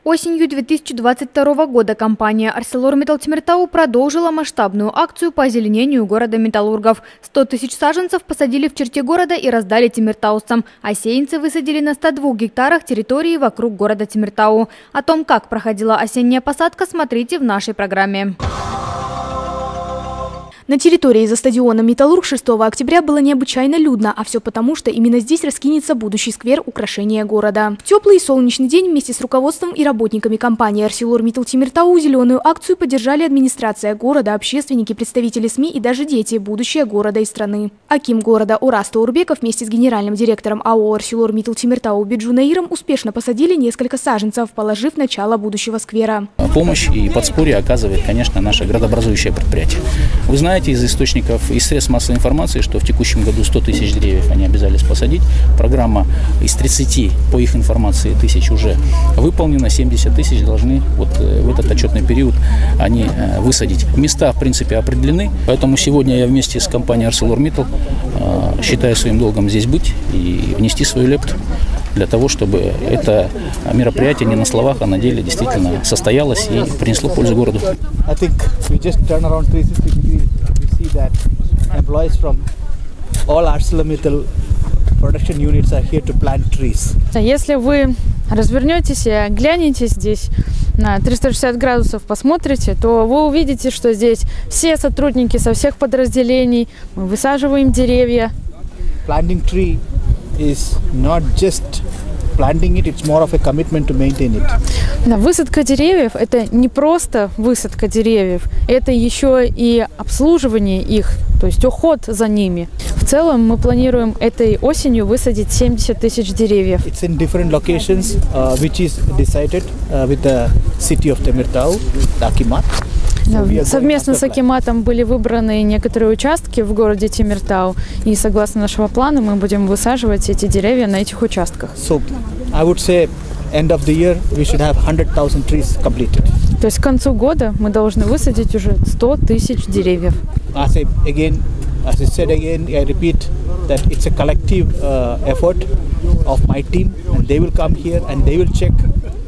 Осенью 2022 года компания ArcelorMittal Темиртау продолжила масштабную акцию по озеленению города металлургов. 100 тысяч саженцев посадили в черте города и раздали темиртаусцам, а сеянцы высадили на 102 гектарах территории вокруг города Темиртау. О том, как проходила осенняя посадка, смотрите в нашей программе. На территории за стадионом «Металлург» 6 октября было необычайно людно, а все потому, что именно здесь раскинется будущий сквер украшения города. В теплый и солнечный день вместе с руководством и работниками компании ArcelorMittal Темиртау зеленую акцию поддержали администрация города, общественники, представители СМИ и даже дети, будущее города и страны. Аким города Урас Таурбеков вместе с генеральным директором АО ArcelorMittal Темиртау Биджунаиром успешно посадили несколько саженцев, положив начало будущего сквера. Помощь и подспорье оказывает, конечно, наше градообразующее предприятие. Вы знаете из источников, из средств массовой информации, что в текущем году 100 тысяч деревьев они обязались посадить. Программа из 30, по их информации, тысяч уже выполнена, 70 тысяч должны в этот отчетный период они высадить. Места, в принципе, определены, поэтому сегодня я вместе с компанией ArcelorMittal считаю своим долгом здесь быть и внести свою лепту для того, чтобы это мероприятие не на словах, а на деле действительно состоялось и принесло пользу городу. Если вы развернетесь и оглянетесь здесь на 360 градусов, посмотрите, то вы увидите, что здесь все сотрудники со всех подразделений, мы высаживаем деревья. Planting tree is not just planting it, it's more of a commitment to maintain it. Высадка деревьев – это не просто высадка деревьев, это еще и обслуживание их, то есть уход за ними. В целом мы планируем этой осенью высадить 70 тысяч деревьев. It's in different locations, which is decided with the city of Temirtau, Akimat. Совместно с Акиматом были выбраны некоторые участки в городе Темиртау, и согласно нашего плана мы будем высаживать эти деревья на этих участках. So, I would say end of the year we should have 100,000 trees completed. То есть к концу года мы должны высадить уже 100 тысяч деревьев. As I said again, I repeat that it's a collective effort of my team, and they will come here and they will check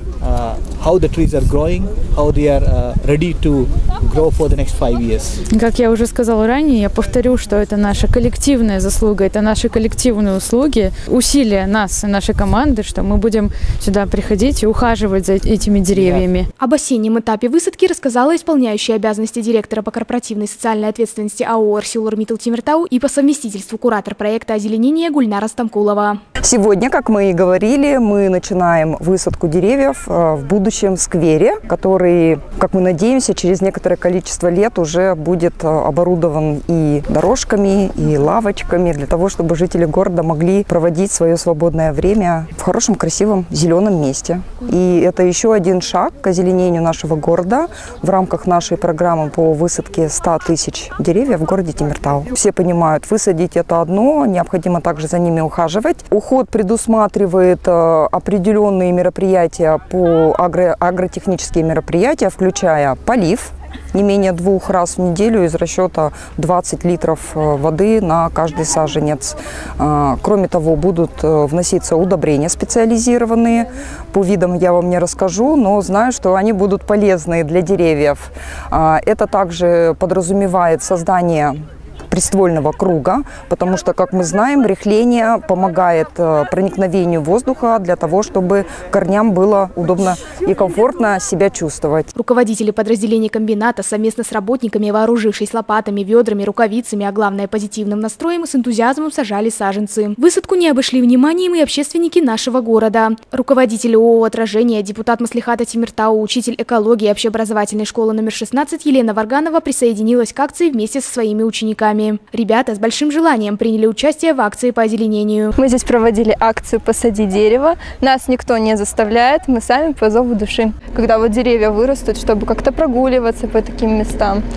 how the trees are growing, how they are ready to grow for the next 5 years. Как я уже сказала ранее, я повторю, что это наша коллективная заслуга, это наши коллективные услуги, усилия нас и нашей команды, что мы будем сюда приходить и ухаживать за этими деревьями. Об осеннем этапе высадки рассказала исполняющая обязанности директора по корпоративной социальной ответственности АО ArcelorMittal Темиртау и по совместительству куратор проекта озеленения Гульнара Стамкулова. Сегодня, как мы и говорили, мы начинаем высадку деревьев в будущем сквере, который, как мы надеемся, через некоторое количество лет уже будет оборудован и дорожками, и лавочками, для того, чтобы жители города могли проводить свое свободное время в хорошем, красивом, зеленом месте. И это еще один шаг к озеленению нашего города в рамках нашей программы по высадке 100 тысяч деревьев в городе Темиртау. Все понимают, высадить это одно, необходимо также за ними ухаживать. Уход предусматривает определенные мероприятия по агротехнические мероприятия, включая полив не менее 2 раз в неделю из расчета 20 литров воды на каждый саженец. Кроме того, будут вноситься удобрения специализированные. По видам я вам не расскажу, но знаю, что они будут полезны для деревьев. Это также подразумевает создание приствольного круга, потому что, как мы знаем, рыхление помогает проникновению воздуха для того, чтобы корням было удобно и комфортно себя чувствовать. Руководители подразделений комбината совместно с работниками, вооружившись лопатами, ведрами, рукавицами, а главное позитивным настроем, с энтузиазмом сажали саженцы. Высадку не обошли вниманием и общественники нашего города. Руководитель ООО «Отражение», депутат Маслихата Темиртау, учитель экологии общеобразовательной школы номер 16 Елена Варганова присоединилась к акции вместе со своими учениками. Ребята с большим желанием приняли участие в акции по озеленению. Мы здесь проводили акцию «Посади дерево». Нас никто не заставляет, мы сами по зову души. Когда вот деревья вырастут, чтобы как-то прогуливаться по таким местам,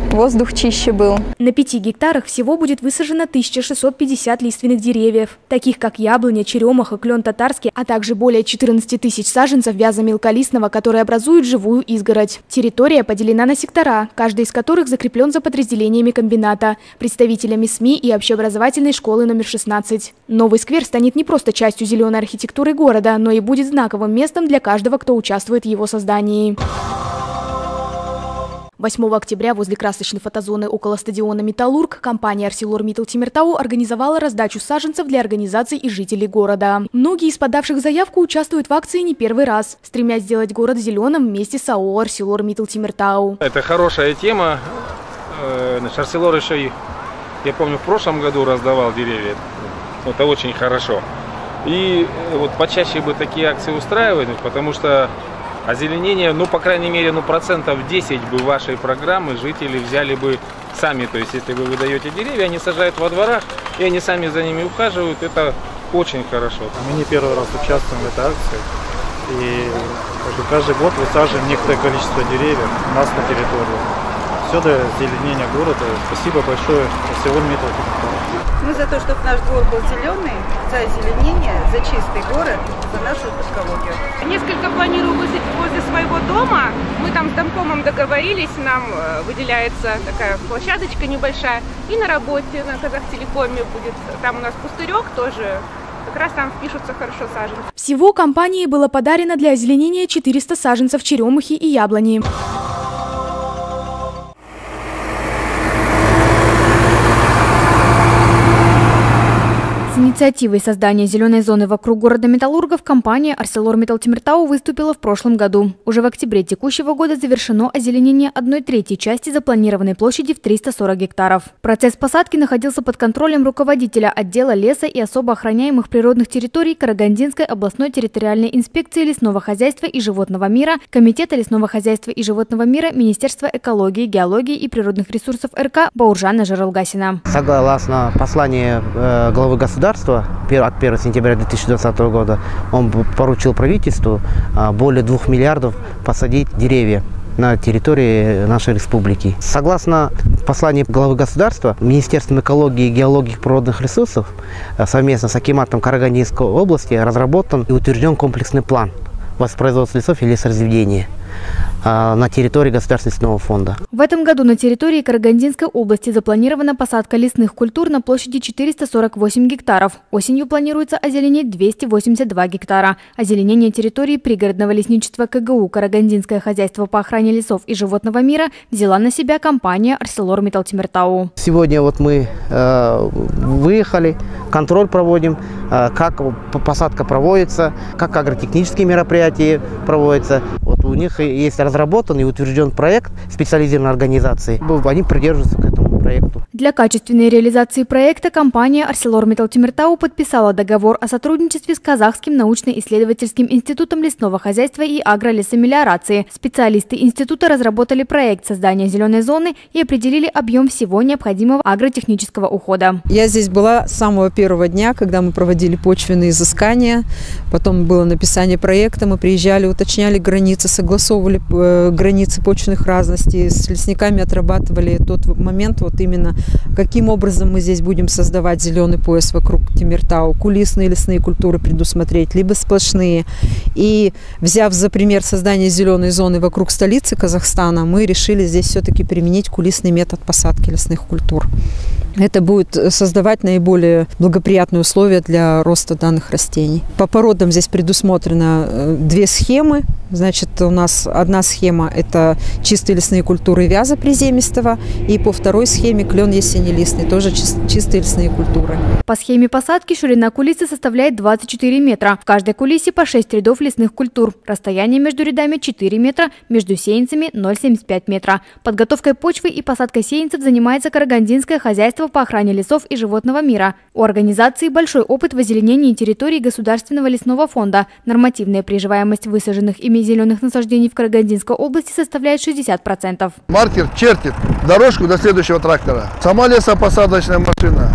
воздух чище был. На 5 гектарах всего будет высажено 1650 лиственных деревьев, таких как яблоня, черемуха, клен татарский, а также более 14 тысяч саженцев вяза мелколистного, которые образуют живую изгородь. Территория поделена на сектора, каждый из которых закреплен за подразделениями комбината, представителями СМИ и общеобразовательной школы номер 16. Новый сквер станет не просто частью зеленой архитектуры города, но и будет знаковым местом для каждого, кто участвует в его создании. 8 октября возле красочной фотозоны около стадиона «Металлург» компания ArcelorMittal Темиртау организовала раздачу саженцев для организаций и жителей города. Многие из подавших заявку участвуют в акции не первый раз, стремясь сделать город зеленым вместе с АО ArcelorMittal Темиртау. Это хорошая тема. Арселор еще, я помню, в прошлом году раздавал деревья. Это очень хорошо. И вот почаще бы такие акции устраивать, потому что озеленение, ну, по крайней мере, процентов 10 бы вашей программы жители взяли бы сами. То есть, если вы выдаете деревья, они сажают во дворах, и они сами за ними ухаживают. Это очень хорошо. Мы не первый раз участвуем в этой акции. И каждый год высаживаем некоторое количество деревьев у нас на территории. Все для озеленения города. Спасибо большое ArcelorMittal. Мы за то, чтобы наш двор был зеленый, за озеленение, за чистый город, за нашу экологию. Несколько планирую высадить возле своего дома. Мы там с домкомом договорились, нам выделяется такая площадочка небольшая. И на работе на Казахтелекоме будет, там у нас пустырек тоже. Как раз там впишутся хорошо саженцы. Всего компании было подарено для озеленения 400 саженцев черемухи и яблони. С инициативой создания зеленой зоны вокруг города Металлургов компания ArcelorMittal Темиртау выступила в прошлом году. Уже в октябре текущего года завершено озеленение 1/3 части запланированной площади в 340 гектаров. Процесс посадки находился под контролем руководителя отдела леса и особо охраняемых природных территорий Карагандинской областной территориальной инспекции лесного хозяйства и животного мира, Комитета лесного хозяйства и животного мира, Министерства экологии, геологии и природных ресурсов РК Бауржана Жаралгасина. Согласно посланию главы государства от 1 сентября 2020 года, он поручил правительству более 2 миллиардов посадить деревья на территории нашей республики. Согласно посланию главы государства, Министерством экологии, геологии и природных ресурсов совместно с акиматом Карагандинской области разработан и утвержден комплексный план воспроизводства лесов и лесоразведения на территории Государственного фонда. В этом году на территории Карагандинской области запланирована посадка лесных культур на площади 448 гектаров. Осенью планируется озеленить 282 гектара. Озеленение территории пригородного лесничества КГУ Карагандинское хозяйство по охране лесов и животного мира взяла на себя компания ArcelorMittal Темиртау. Сегодня вот мы выехали, контроль проводим, как посадка проводится, как агротехнические мероприятия проводятся. Вот у них есть разработан и утвержден проект специализированной организации. Они придерживаются к этому проекту. Для качественной реализации проекта компания ArcelorMittal Темиртау подписала договор о сотрудничестве с Казахским научно-исследовательским институтом лесного хозяйства и агролесомелиорации. Специалисты института разработали проект создания зеленой зоны и определили объем всего необходимого агротехнического ухода. Я здесь была с самого первого дня, когда мы проводили почвенные изыскания, потом было написание проекта, мы приезжали, уточняли границы, согласовывали границы почвенных разностей, с лесниками отрабатывали тот момент, вот именно каким образом мы здесь будем создавать зеленый пояс вокруг Темиртау, кулисные лесные культуры предусмотреть, либо сплошные. И взяв за пример создания зеленой зоны вокруг столицы Казахстана, мы решили здесь все-таки применить кулисный метод посадки лесных культур. Это будет создавать наиболее благоприятные условия для роста данных растений. По породам здесь предусмотрено 2 схемы. Значит, у нас одна схема – это чистые лесные культуры вяза приземистого, и по второй схеме клен ясенелистный, тоже чистые лесные культуры. По схеме посадки ширина кулисы составляет 24 метра. В каждой кулисе по 6 рядов лесных культур. Расстояние между рядами 4 метра, между сеянцами 0,75 метра. Подготовкой почвы и посадкой сеянцев занимается Карагандинское хозяйство по охране лесов и животного мира. У организации большой опыт в озеленении территории Государственного лесного фонда. Нормативная приживаемость высаженных ими зеленых насаждений в Карагандинской области составляет 60%. Маркер чертит дорожку до следующего трактора. Сама лесопосадочная машина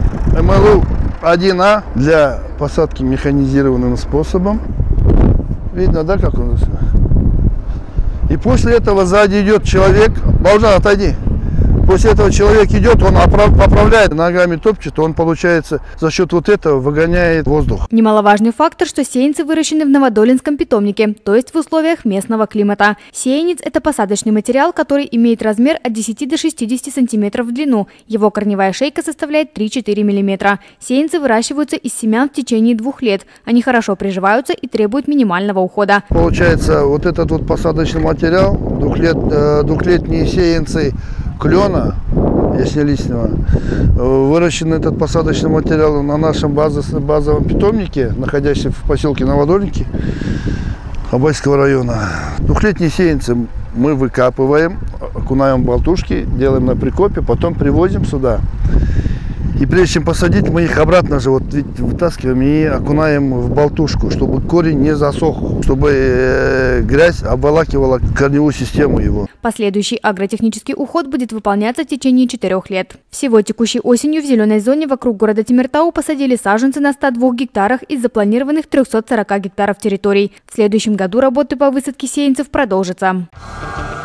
МЛУ-1А для посадки механизированным способом. Видно, да, как он? И после этого сзади идет человек. Баужан, отойди. После этого человек идет, он поправляет, ногами топчет, он, получается, за счет вот этого выгоняет воздух. Немаловажный фактор, что сеянцы выращены в Новодолинском питомнике, то есть в условиях местного климата. Сеянец – это посадочный материал, который имеет размер от 10 до 60 сантиметров в длину. Его корневая шейка составляет 3-4 мм. Сеянцы выращиваются из семян в течение 2 лет. Они хорошо приживаются и требуют минимального ухода. Получается, вот этот вот посадочный материал, двухлетние сеянцы клена, если листного, выращен этот посадочный материал на нашем базовом питомнике, находящемся в поселке Новодольники Абайского района. Двухлетние сеянцы мы выкапываем, окунаем в болтушки, делаем на прикопе, потом привозим сюда. И прежде чем посадить, мы их обратно же вот вытаскиваем и окунаем в болтушку, чтобы корень не засох, чтобы грязь обволакивала корневую систему его. Последующий агротехнический уход будет выполняться в течение 4 лет. Всего текущей осенью в зеленой зоне вокруг города Темиртау посадили саженцы на 102 гектарах из запланированных 340 гектаров территорий. В следующем году работы по высадке сеянцев продолжатся.